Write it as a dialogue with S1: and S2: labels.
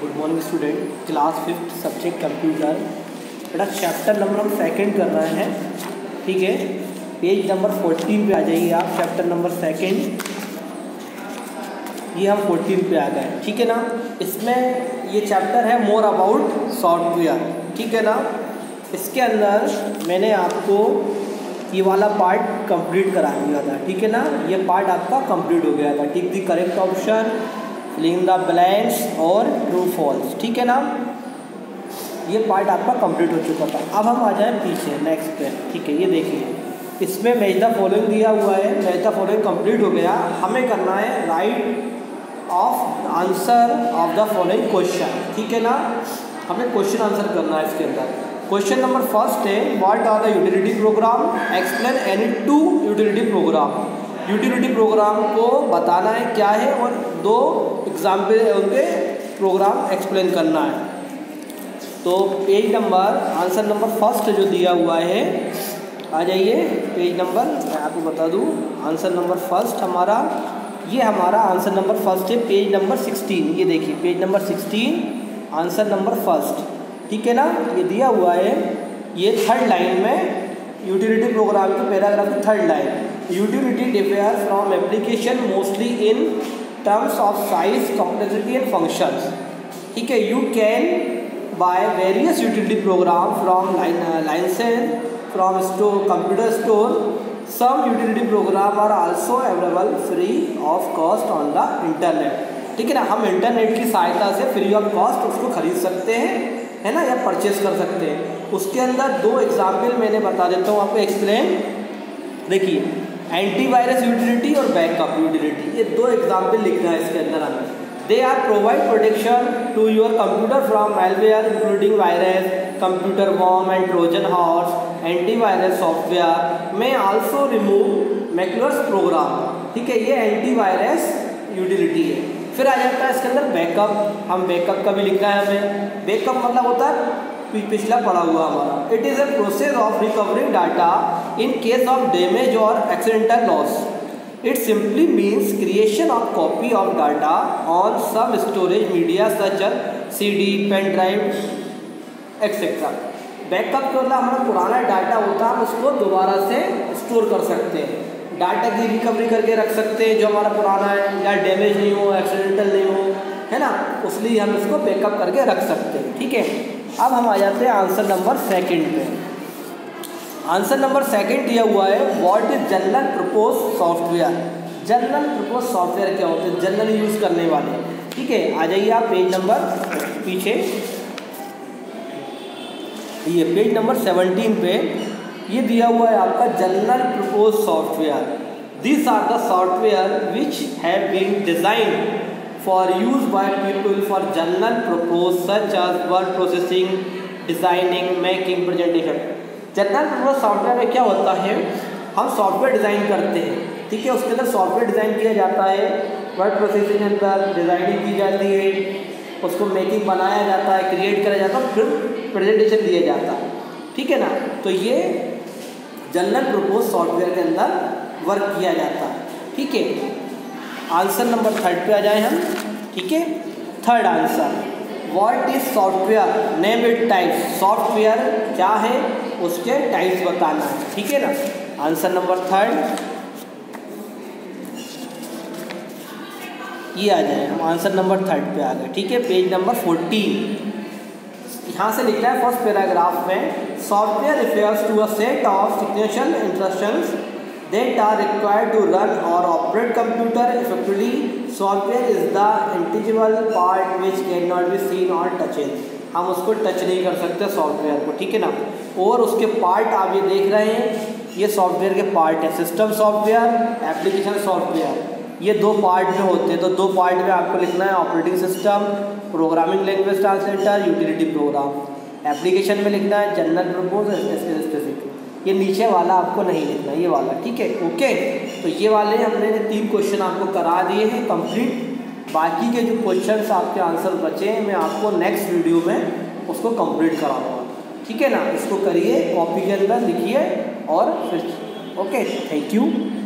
S1: Good morning student, class 5 subject computer. बेटा chapter number हम second कर रहे हैं, ठीक है। पेज नंबर 14 पे आ जाइए आप। चैप्टर नंबर सेकंड, ये हम 14 पे आ गए, ठीक है ना। इसमें ये चैप्टर है मोर अबाउट सॉफ्टवेयर, ठीक है ना। इसके अंदर मैंने आपको ये वाला पार्ट कंप्लीट करा दिया था, ठीक है ना। ये पार्ट आपका कंप्लीट हो गया था। Tick the correct option, filling the blanks और ट्रू फॉल्स, ठीक है ना। ये पार्ट आपका कंप्लीट हो चुका था। अब हम आ जाएं पीछे नेक्स्ट पे, ठीक है। ये देखिए, इसमें मैच द फॉलोइंग दिया हुआ है। मैच द फॉलोइंग कंप्लीट हो गया। हमें करना है write of answer of the following question, ठीक है ना। हमें क्वेश्चन आंसर करना है इसके अंदर। क्वेश्चन नंबर फर्स्ट है, what are the utility program, explain any two utility program. Utility program को बताना है क्या है और दो एग्जाम्पल उनके प्रोग्राम एक्सप्लेन करना है। तो page number answer number first जो दिया हुआ है, आ जाइए पेज नंबर, मैं आपको बता दूं आंसर नंबर फर्स्ट हमारा, ये हमारा आंसर नंबर फर्स्ट है पेज नंबर 16। ये देखिए page number 16 answer number first, ठीक है ना। ये दिया हुआ है, ये थर्ड लाइन में यूटिलिटी प्रोग्राम की पैराग्राफ की third line. Utility differ from application mostly in terms of size, complexity and functions, ठीक है। You can buy various utility program from licence from store, computer store. Some utility program are also available free of cost on the internet, ठीक है ना। हम internet की सहायता से free of cost उसको खरीद सकते हैं, है ना, या परचेज कर सकते हैं। उसके अंदर दो एग्जाम्पल मैंने बता देता हूँ आपको, एक्सप्लेन। देखिए, एंटीवायरस यूटिलिटी और बैकअप यूटिलिटी, ये दो एग्जाम्पल लिखना है इसके अंदर हमें। They are provide protection to your computer from malware including virus, computer worm and trojan horse. Antivirus software में आल्सो रिमूव मैक्यूलस प्रोग्राम, ठीक है। ये एंटीवायरस यूटिलिटी है। फिर आ जाता है इसके अंदर बैकअप। हम बैकअप का भी लिखना है हमें। बैकअप मतलब होता है पिछला पड़ा हुआ हमारा। It is a process of recovering data in case of damage और accidental loss. It simply means creation of copy of data on some storage media such as CD, pen drive etcetera. Backup के मतलब हमारा पुराना data होता है, हम उसको दोबारा से स्टोर कर सकते हैं, डाटा की रिकवरी करके रख सकते हैं जो हमारा पुराना है, या डैमेज नहीं हो, एक्सीडेंटल नहीं हो, है ना, इसलिए हम इसको बैकअप करके रख सकते हैं, ठीक है। अब हम आ जाते हैं आंसर नंबर सेकंड पे। आंसर नंबर सेकंड दिया हुआ है, what is general purpose software. General purpose software क्या होते हैं, जनरल यूज़ करने वाले, ठीक है। आ जाइए आप पेज नंबर पीछे, ये पेज नंबर 17 पे ये दिया हुआ है आपका general purpose software. This are the software which have been designed for use by people for general purpose such as word processing, designing, making, presentation। General purpose software में क्या होता है, हम सॉफ्टवेयर डिज़ाइन करते हैं, ठीक है। उसके अंदर सॉफ्टवेयर डिज़ाइन किया जाता है, वर्ड प्रोसेसिंग के अंदर डिज़ाइनिंग की जाती है, उसको मेकिंग बनाया जाता है, क्रिएट करा जाता है, फिर प्रेजेंटेशन दिया जाता है, ठीक है ना। तो ये जनरल पर्पस सॉफ्टवेयर के अंदर वर्क किया जाता है, ठीक है। आंसर नंबर थर्ड पे आ जाए हम, ठीक है। Third answer, what is software, name it types. Software क्या है, उसके टाइप्स बताना है, ठीक है ना। आंसर नंबर थर्ड ये आ जाए, हम आंसर नंबर थर्ड पे आ गए, ठीक है। पेज नंबर 14 यहाँ से लिखना है फर्स्ट पैराग्राफ में, software refers to a set of sequential instructions that are required to run or operate computer effectively. Software is the intangible part which cannot be seen or touched। हम उसको touch नहीं कर सकते software को, ठीक है ना। और उसके पार्ट आप ये देख रहे हैं, ये सॉफ्टवेयर के पार्ट है, सिस्टम सॉफ्टवेयर, एप्लीकेशन सॉफ्टवेयर। ये दो पार्ट में होते हैं, तो दो पार्ट में आपको लिखना है operating system, programming language translator, utility program. Application में लिखना है जनरल पर्पस, स्पेसिफिक। ये नीचे वाला आपको नहीं लिखना, ये वाला, ठीक है, ओके। तो ये वाले हमने 3 क्वेश्चन आपको करा दिए हैं कंप्लीट। बाकी के जो क्वेश्चंस आपके आंसर बचे हैं, मैं आपको नेक्स्ट वीडियो में उसको कंप्लीट कराऊंगा, ठीक है ना। इसको करिए, कॉपी के अंदर लिखिए और फिर ओके। Thank you.